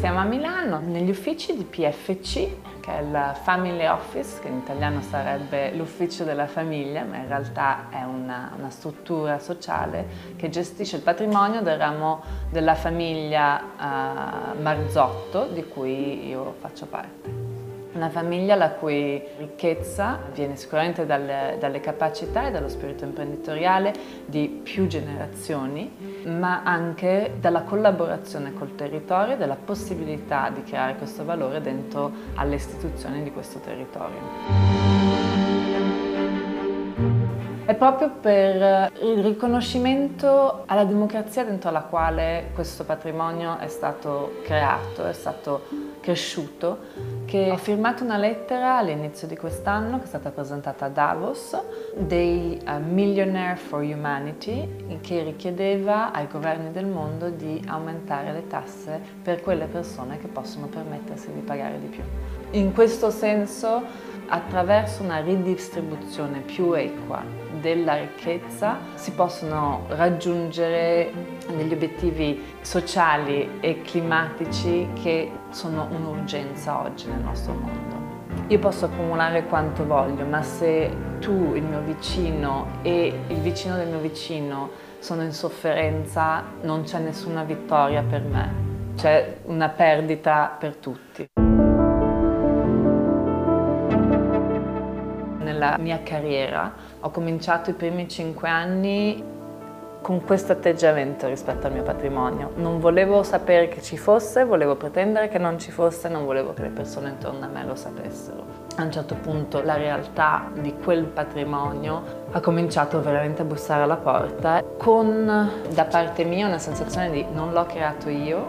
Siamo a Milano, negli uffici di PFC, che è il Family Office, che in italiano sarebbe l'ufficio della famiglia, ma in realtà è una struttura sociale che gestisce il patrimonio del ramo della famiglia Marzotto, di cui io faccio parte. Una famiglia la cui ricchezza viene sicuramente dalle capacità e dallo spirito imprenditoriale di più generazioni, ma anche dalla collaborazione col territorio e dalla possibilità di creare questo valore dentro alle istituzioni di questo territorio. È proprio per il riconoscimento alla democrazia dentro la quale questo patrimonio è stato creato, è stato cresciuto, che ho firmato una lettera all'inizio di quest'anno che è stata presentata a Davos dei Millionaire for Humanity, che richiedeva ai governi del mondo di aumentare le tasse per quelle persone che possono permettersi di pagare di più. In questo senso, attraverso una ridistribuzione più equa della ricchezza si possono raggiungere degli obiettivi sociali e climatici che sono un'urgenza oggi nel nostro mondo. Io posso accumulare quanto voglio, ma se tu, il mio vicino e il vicino del mio vicino sono in sofferenza, non c'è nessuna vittoria per me, c'è una perdita per tutti. Nella mia carriera ho cominciato i primi 5 anni con questo atteggiamento rispetto al mio patrimonio. Non volevo sapere che ci fosse, volevo pretendere che non ci fosse, non volevo che le persone intorno a me lo sapessero. A un certo punto la realtà di quel patrimonio ha cominciato veramente a bussare alla porta con, da parte mia, una sensazione di non l'ho creato io,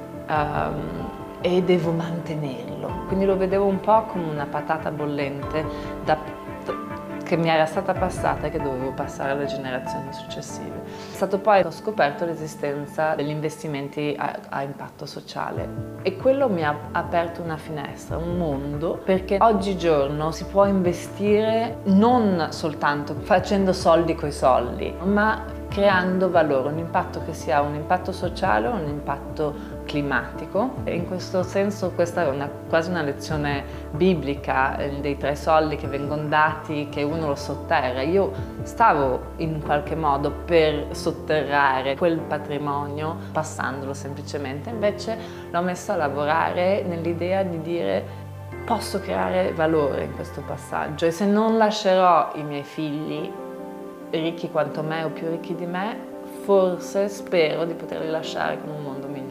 e devo mantenerlo. Quindi lo vedevo un po' come una patata bollente che mi era stata passata e che dovevo passare alle generazioni successive. È stato poi che ho scoperto l'esistenza degli investimenti a impatto sociale e quello mi ha aperto una finestra, un mondo, perché oggigiorno si può investire non soltanto facendo soldi coi soldi, ma creando valore, un impatto che sia un impatto sociale o un impatto climatico. E in questo senso questa è quasi una lezione biblica dei 3 soldi che vengono dati, che uno lo sotterra. Io stavo in qualche modo per sotterrare quel patrimonio passandolo semplicemente, invece l'ho messo a lavorare nell'idea di dire posso creare valore in questo passaggio e se non lascerò i miei figli ricchi quanto me o più ricchi di me, forse spero di poterli lasciare con un mondo migliore.